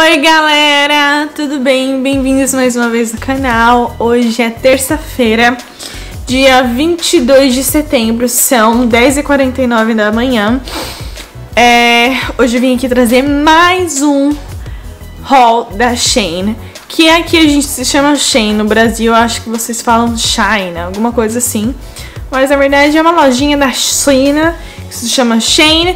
Oi galera, tudo bem? Bem-vindos mais uma vez no canal. Hoje é terça-feira, dia 22 de setembro, são 10h49 da manhã. Hoje eu vim aqui trazer mais um haul da Shein, que aqui a gente se chama Shein, no Brasil eu acho que vocês falam China, alguma coisa assim. Mas na verdade é uma lojinha da China que se chama Shein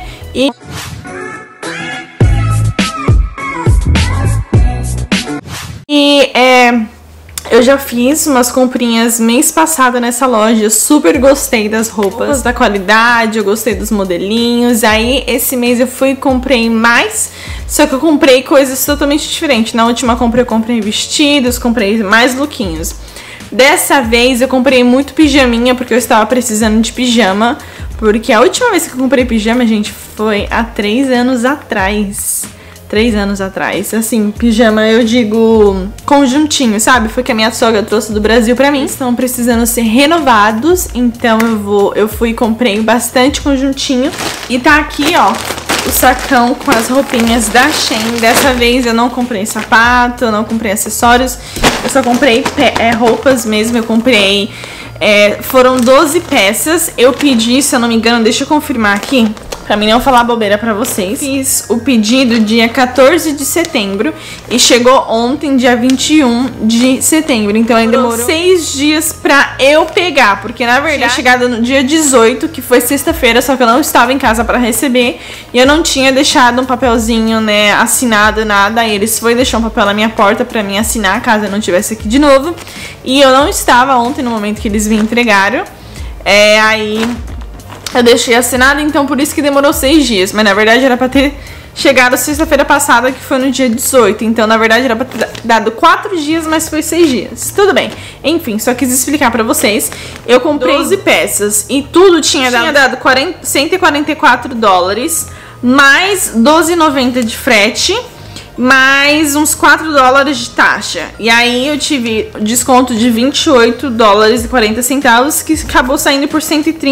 eu já fiz umas comprinhas mês passado nessa loja, eu super gostei das roupas, da qualidade, eu gostei dos modelinhos. Aí esse mês eu fui e comprei mais, só que eu comprei coisas totalmente diferentes. Na última compra eu comprei vestidos, comprei mais lookinhos. Dessa vez eu comprei muito pijaminha, porque eu estava precisando de pijama. Porque a última vez que eu comprei pijama, gente, foi há 3 anos atrás. 3 anos atrás, assim, pijama eu digo conjuntinho, sabe? Foi que a minha sogra trouxe do Brasil pra mim. Estão precisando ser renovados, então eu fui e comprei bastante conjuntinho. E tá aqui, ó, o sacão com as roupinhas da Shein. Dessa vez eu não comprei sapato, eu não comprei acessórios, eu só comprei roupas mesmo. Eu comprei, foram 12 peças, eu pedi, se eu não me engano, deixa eu confirmar aqui, pra mim não falar bobeira pra vocês. Fiz o pedido dia 14 de setembro e chegou ontem, dia 21 de setembro. Então ainda demorou 6 dias pra eu pegar, porque na verdade tinha chegado no dia 18, que foi sexta-feira, só que eu não estava em casa pra receber. E eu não tinha deixado um papelzinho, né, assinado, nada. Aí eles foram deixar um papel na minha porta pra mim assinar, caso eu não estivesse aqui de novo. E eu não estava ontem no momento que eles me entregaram. Aí eu deixei assinado, então por isso que demorou 6 dias. Mas na verdade era pra ter chegado sexta-feira passada, que foi no dia 18. Então na verdade era pra ter dado 4 dias, mas foi 6 dias. Tudo bem. Enfim, só quis explicar pra vocês. Eu comprei 12 peças e tudo tinha dado 144 dólares, mais 12,90 de frete, mais uns 4 dólares de taxa. E aí eu tive desconto de 28 dólares e 40 centavos, que acabou saindo por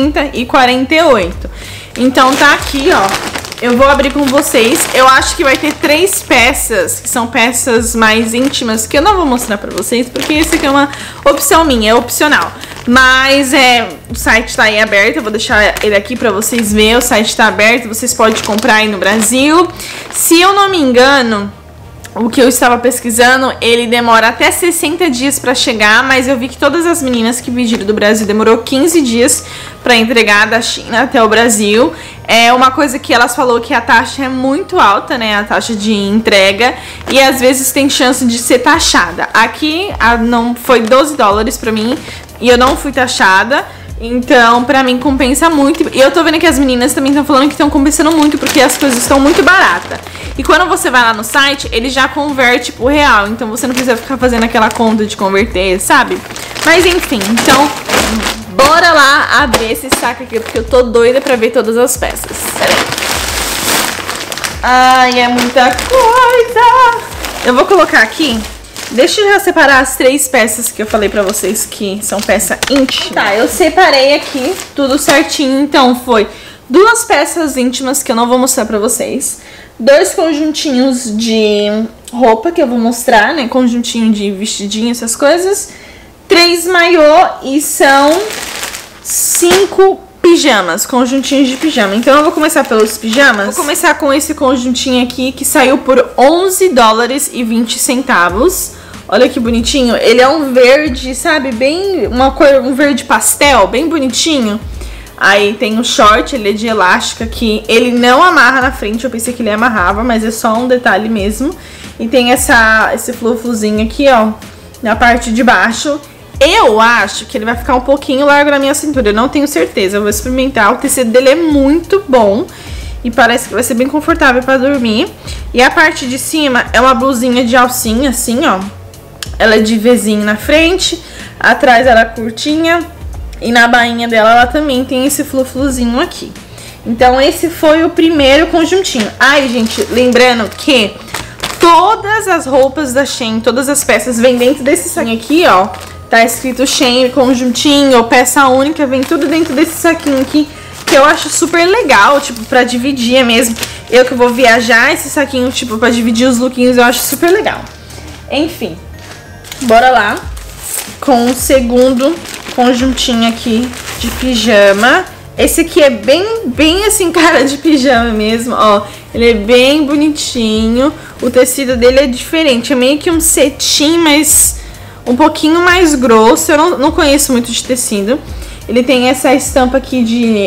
130,48. Então tá aqui, ó. Eu vou abrir com vocês. Eu acho que vai ter 3 peças, que são peças mais íntimas, que eu não vou mostrar pra vocês, porque esse aqui é uma opção minha, é opcional. Mas o site tá aí aberto, eu vou deixar ele aqui pra vocês verem. O site tá aberto, vocês podem comprar aí no Brasil. Se eu não me engano, o que eu estava pesquisando, ele demora até 60 dias pra chegar, mas eu vi que todas as meninas que pediram do Brasil demorou 15 dias pra entregar da China até o Brasil. É uma coisa que elas falou que a taxa é muito alta, né, a taxa de entrega, e às vezes tem chance de ser taxada. Aqui não foi 12 dólares pra mim e eu não fui taxada. Então, pra mim, compensa muito. E eu tô vendo que as meninas também estão falando que estão compensando muito, porque as coisas estão muito baratas. E quando você vai lá no site, ele já converte pro real. Então, você não precisa ficar fazendo aquela conta de converter, sabe? Mas, enfim, então, bora lá abrir esse saco aqui, porque eu tô doida pra ver todas as peças. Pera aí. Ai, é muita coisa! Eu vou colocar aqui. Deixa eu já separar as 3 peças que eu falei pra vocês que são peça íntima. Tá, eu separei aqui tudo certinho. Então foi 2 peças íntimas que eu não vou mostrar pra vocês, 2 conjuntinhos de roupa que eu vou mostrar, né, conjuntinho de vestidinho, essas coisas, 3 maiô e são 5 pijamas, conjuntinhos de pijama. Então eu vou começar pelos pijamas. Vou começar com esse conjuntinho aqui, que saiu por 11 dólares e 20 centavos. Olha que bonitinho. Ele é um verde, sabe, bem uma cor, um verde pastel, bem bonitinho. Aí tem o short, ele é de elástico aqui. Ele não amarra na frente, eu pensei que ele amarrava, mas é só um detalhe mesmo. E tem esse flufuzinho aqui, ó, na parte de baixo. Eu acho que ele vai ficar um pouquinho largo na minha cintura, eu não tenho certeza, eu vou experimentar. O tecido dele é muito bom e parece que vai ser bem confortável pra dormir. E a parte de cima é uma blusinha de alcinha, assim, ó. Ela é de Vzinho na frente, atrás ela é curtinha e na bainha dela ela também tem esse flufuzinho aqui. Então esse foi o primeiro conjuntinho. Ai, gente, lembrando que todas as roupas da Shein, todas as peças vêm dentro desse saquinho aqui, ó. Tá escrito Shein conjuntinho ou peça única, vem tudo dentro desse saquinho aqui, que que eu acho super legal, tipo, pra dividir mesmo. Eu que vou viajar, esse saquinho, tipo, pra dividir os lookinhos, eu acho super legal. Enfim, bora lá com o segundo conjuntinho aqui de pijama. Esse aqui é bem assim, cara de pijama mesmo, ó. Ele é bem bonitinho. O tecido dele é diferente, é meio que um cetim, mas um pouquinho mais grosso. Eu não conheço muito de tecido. Ele tem essa estampa aqui de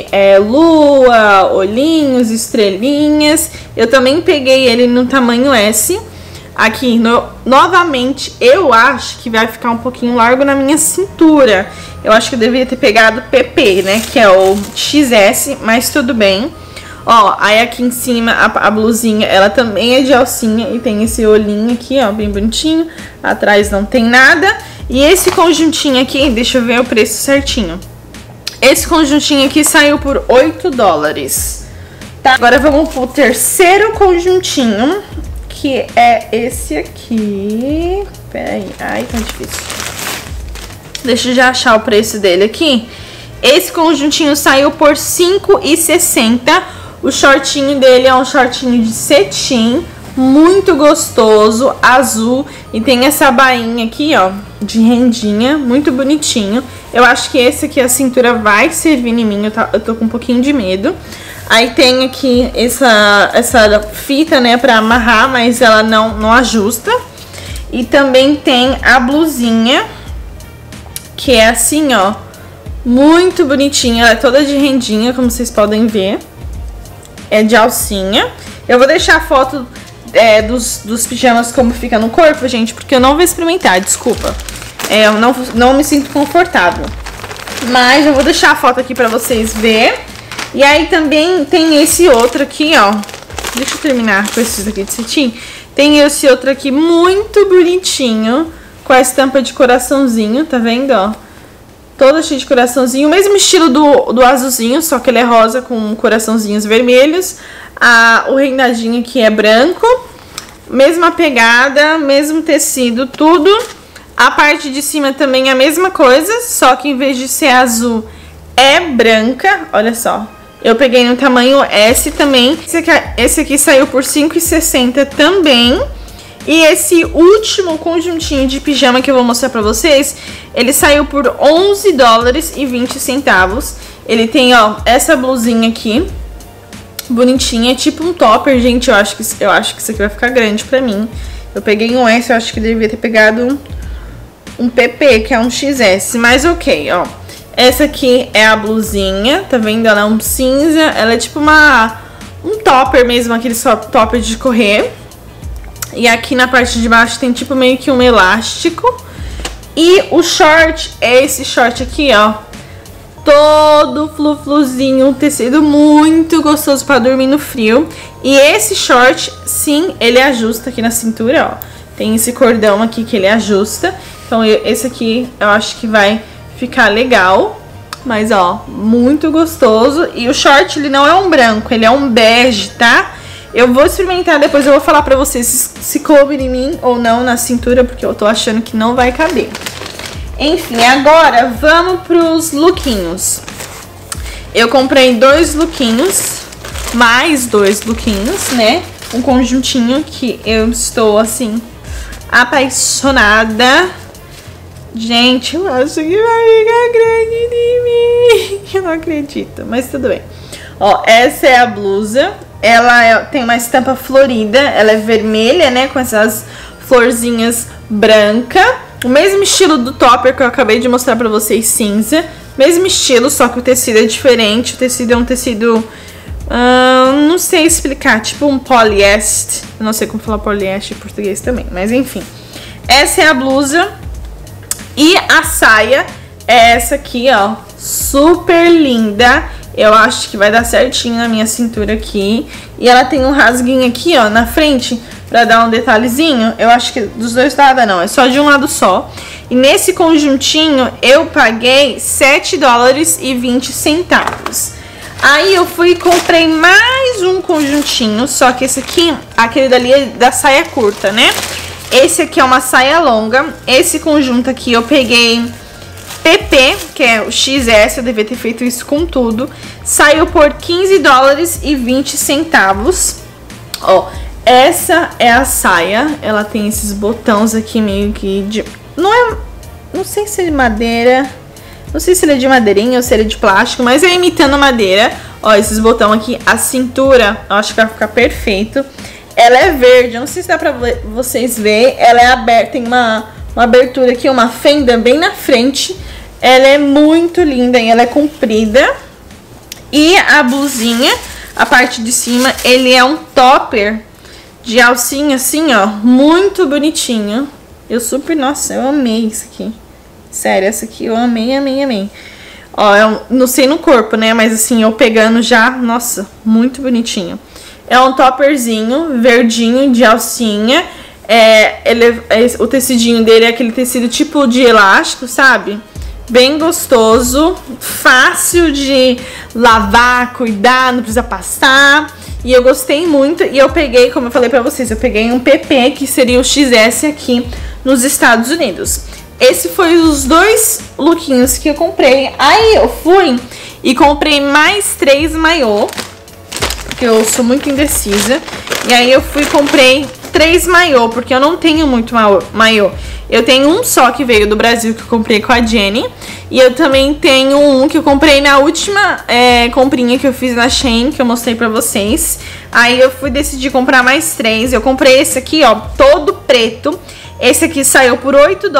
lua, olhinhos, estrelinhas. Eu também peguei ele no tamanho S. Aqui, novamente, eu acho que vai ficar um pouquinho largo na minha cintura. Eu acho que eu deveria ter pegado PP, né? Que é o XS, mas tudo bem. Ó, aí aqui em cima a blusinha, ela também é de alcinha e tem esse olhinho aqui, ó, bem bonitinho. Atrás não tem nada. E esse conjuntinho aqui, deixa eu ver o preço certinho. Esse conjuntinho aqui saiu por 8 dólares. Tá, agora vamos pro terceiro conjuntinho, que é esse aqui. Pera aí, ai, tá difícil. Deixa eu já achar o preço dele aqui. Esse conjuntinho saiu por R$5,60. O shortinho dele é um shortinho de cetim, muito gostoso, azul. E tem essa bainha aqui, ó, de rendinha, muito bonitinho. Eu acho que esse aqui, a cintura vai servir em mim, eu tô com um pouquinho de medo. Aí tem aqui essa fita, né, pra amarrar, mas ela não ajusta. E também tem a blusinha, que é assim, ó, muito bonitinha. Ela é toda de rendinha, como vocês podem ver. É de alcinha. Eu vou deixar a foto dos pijamas como fica no corpo, gente, porque eu não vou experimentar, desculpa. Eu não me sinto confortável. Mas eu vou deixar a foto aqui pra vocês verem. E aí também tem esse outro aqui, ó. Deixa eu terminar com esses aqui de cetim. Tem esse outro aqui muito bonitinho, com a estampa de coraçãozinho, tá vendo, ó? Todo cheio de coraçãozinho, o mesmo estilo do azulzinho, só que ele é rosa com coraçãozinhos vermelhos. O rendadinho aqui é branco, mesma pegada, mesmo tecido, tudo. A parte de cima também é a mesma coisa, só que em vez de ser azul, é branca. Olha só, eu peguei no tamanho S também. Esse aqui saiu por R$5,60 também. E esse último conjuntinho de pijama que eu vou mostrar pra vocês, ele saiu por $11,20. Ele tem, ó, essa blusinha aqui, bonitinha, tipo um topper, gente. Eu acho que isso aqui vai ficar grande pra mim. Eu peguei um S, eu acho que devia ter pegado um PP, que é um XS, mas ok, ó. Essa aqui é a blusinha, tá vendo? Ela é um cinza, ela é tipo um topper mesmo, aquele só topper de correr. E aqui na parte de baixo tem tipo meio que um elástico. E o short é esse short aqui, ó. Todo flu-fluzinho, um tecido muito gostoso pra dormir no frio. E esse short, sim, ele ajusta aqui na cintura, ó. Tem esse cordão aqui que ele ajusta. Então esse aqui eu acho que vai ficar legal. Mas, ó, muito gostoso. E o short, ele não é um branco, ele é um bege, tá? Eu vou experimentar, depois eu vou falar pra vocês se coube em mim ou não na cintura, porque eu tô achando que não vai caber. Enfim, agora vamos pros lookinhos. Eu comprei 2 lookinhos, mais 2 lookinhos, né? Um conjuntinho que eu estou, assim, apaixonada. Gente, eu acho que vai ficar grande em mim. Eu não acredito, mas tudo bem. Ó, essa é a blusa. Ela tem uma estampa florida, ela é vermelha, né, com essas florzinhas branca. O mesmo estilo do topper que eu acabei de mostrar pra vocês, cinza. Mesmo estilo, só que o tecido é diferente. O tecido é um tecido, não sei explicar, tipo um poliéster. Eu não sei como falar poliéster em português também, mas enfim. Essa é a blusa. E a saia é essa aqui, ó, super linda. Eu acho que vai dar certinho na minha cintura aqui. E ela tem um rasguinho aqui, ó, na frente, pra dar um detalhezinho. Eu acho que dos dois lados não, é só de um lado só. E nesse conjuntinho eu paguei $7,20. Aí eu fui e comprei mais um conjuntinho, só que esse aqui, aquele dali é da saia curta, né? Esse aqui é uma saia longa. Esse conjunto aqui eu peguei PP, que é o XS, eu devia ter feito isso com tudo. Saiu por $15,20. Ó, essa é a saia. Ela tem esses botões aqui meio que de... Não sei se é de madeira. Não sei se ele é de madeirinha ou se ele é de plástico, mas é imitando madeira. Ó, esses botões aqui. A cintura, eu acho que vai ficar perfeito. Ela é verde, eu não sei se dá pra vocês verem. Ela é aberta, tem uma abertura aqui, uma fenda bem na frente. Ela é muito linda e ela é comprida. E a blusinha, a parte de cima, ele é um topper de alcinha assim, ó, muito bonitinho. Nossa, eu amei isso aqui. Sério, essa aqui eu amei, amei, amei. Ó, eu não sei no corpo, né, mas assim, eu pegando já, nossa, muito bonitinho. É um topperzinho verdinho de alcinha. O tecidinho dele é aquele tecido tipo de elástico, sabe? Bem gostoso, fácil de lavar, cuidar, não precisa passar. E eu gostei muito. E eu peguei, como eu falei pra vocês, eu peguei um PP, que seria o XS aqui nos Estados Unidos. Esse foi os 2 lookinhos que eu comprei. Aí eu fui e comprei mais 3 maiô, porque eu sou muito indecisa. E aí eu fui e comprei 3 maiô, porque eu não tenho muito maiô. Eu tenho um só que veio do Brasil, que eu comprei com a Jenny. E eu também tenho um que eu comprei na última comprinha que eu fiz na Shein, que eu mostrei pra vocês. Aí eu decidi comprar mais 3. Eu comprei esse aqui, ó, todo preto. Esse aqui saiu por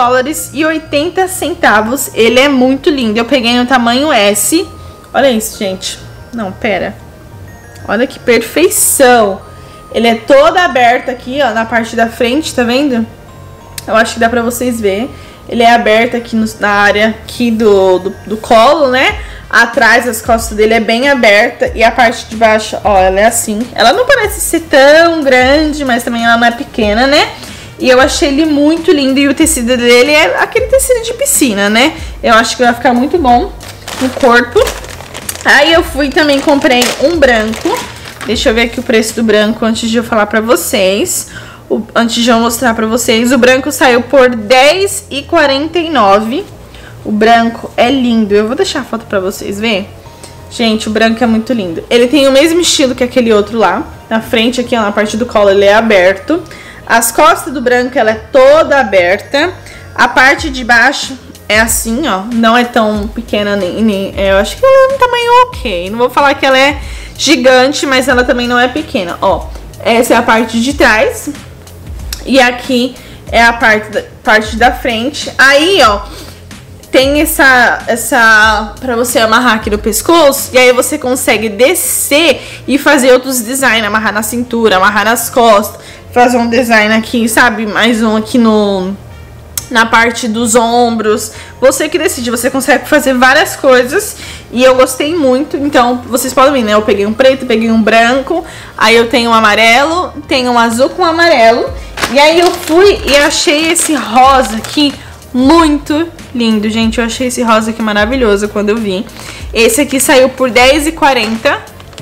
$8,80. Ele é muito lindo. Eu peguei no tamanho S. Olha isso, gente. Não, pera. Olha que perfeição. Ele é todo aberto aqui, ó, na parte da frente, tá vendo? Eu acho que dá pra vocês verem. Ele é aberto aqui na área aqui do colo, né? Atrás, as costas dele é bem aberta. E a parte de baixo, ó, ela é assim. Ela não parece ser tão grande, mas também ela não é pequena, né? E eu achei ele muito lindo. E o tecido dele é aquele tecido de piscina, né? Eu acho que vai ficar muito bom no corpo. Aí eu fui também comprei um branco. Deixa eu ver aqui o preço do branco antes de eu falar pra vocês. Antes de eu mostrar pra vocês. O branco saiu por R$10,49. O branco é lindo. Eu vou deixar a foto pra vocês verem. Gente, o branco é muito lindo. Ele tem o mesmo estilo que aquele outro lá. Na frente aqui, ó, na parte do colo, ele é aberto. As costas do branco, ela é toda aberta. A parte de baixo é assim, ó. Não é tão pequena, eu acho que ela é um tamanho ok. Não vou falar que ela é gigante, mas ela também não é pequena. Ó, essa é a parte de trás. E aqui é a parte da frente. Aí, ó, tem essa pra você amarrar aqui no pescoço. E aí você consegue descer e fazer outros designs. Amarrar na cintura, amarrar nas costas. Fazer um design aqui, sabe? Mais um aqui na parte dos ombros. Você que decide, você consegue fazer várias coisas. E eu gostei muito. Então, vocês podem ver, né? Eu peguei um preto, peguei um branco. Aí eu tenho um amarelo, tenho um azul com amarelo. E aí eu fui e achei esse rosa aqui muito lindo, gente. Eu achei esse rosa aqui maravilhoso quando eu vi. Esse aqui saiu por $10,40.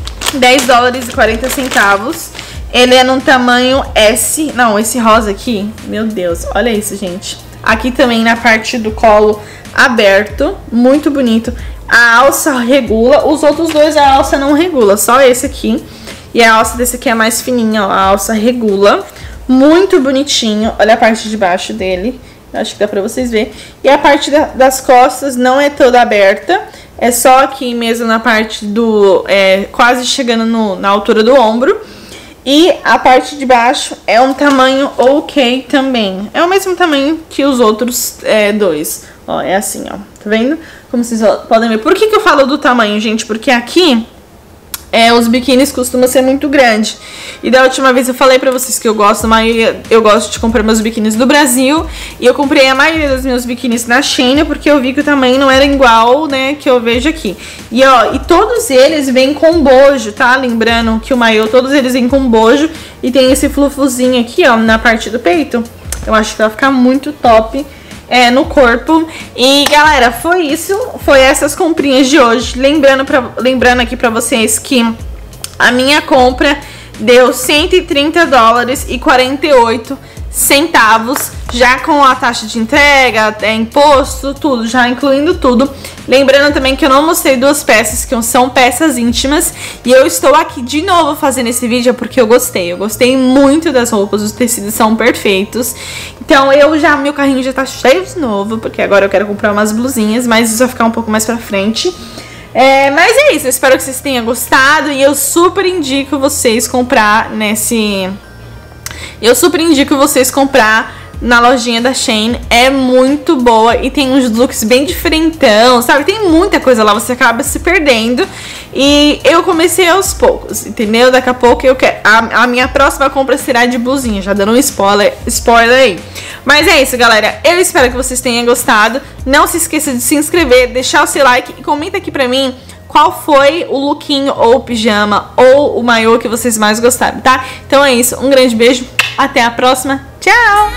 $10,40. Ele é num tamanho S. Não, esse rosa aqui, meu Deus, olha isso, gente. Aqui também na parte do colo aberto, muito bonito. A alça regula, os outros dois a alça não regula, só esse aqui. E a alça desse aqui é mais fininha, ó, a alça regula. Muito bonitinho, olha a parte de baixo dele. Acho que dá pra vocês verem. E a parte das costas não é toda aberta. É só aqui mesmo na parte do... quase chegando na altura do ombro. E a parte de baixo é um tamanho ok também. É o mesmo tamanho que os outros dois. Ó, é assim, ó. Tá vendo? Como vocês podem ver. Por que eu falo do tamanho, gente? Porque aqui... os biquínis costumam ser muito grandes. E da última vez eu falei pra vocês que eu gosto de comprar meus biquínis do Brasil. E eu comprei a maioria dos meus biquínis na Shein, porque eu vi que o tamanho não era igual, né, que eu vejo aqui. E ó, e todos eles vêm com bojo, tá? Lembrando que o maiô, todos eles vêm com bojo. E tem esse flufuzinho aqui, ó, na parte do peito. Eu acho que vai ficar muito top no corpo. E galera, foi isso. Foi essas comprinhas de hoje. Lembrando aqui pra vocês que a minha compra deu $130,48, já com a taxa de entrega, imposto, tudo, já incluindo tudo. Lembrando também que eu não mostrei duas peças, que são peças íntimas. E eu estou aqui de novo fazendo esse vídeo porque eu gostei muito das roupas, os tecidos são perfeitos. Então meu carrinho já tá cheio de novo, porque agora eu quero comprar umas blusinhas, mas isso vai ficar um pouco mais pra frente. Mas é isso, eu espero que vocês tenham gostado e eu super indico vocês comprar na lojinha da Shein. É muito boa e tem uns looks bem diferentão, sabe? Tem muita coisa lá, você acaba se perdendo. E eu comecei aos poucos, entendeu? Daqui a pouco a minha próxima compra será de blusinha, já dando um spoiler aí. Mas é isso, galera. Eu espero que vocês tenham gostado. Não se esqueça de se inscrever, deixar o seu like e comenta aqui pra mim qual foi o lookinho ou o pijama ou o maiô que vocês mais gostaram, tá? Então é isso, um grande beijo, até a próxima, tchau!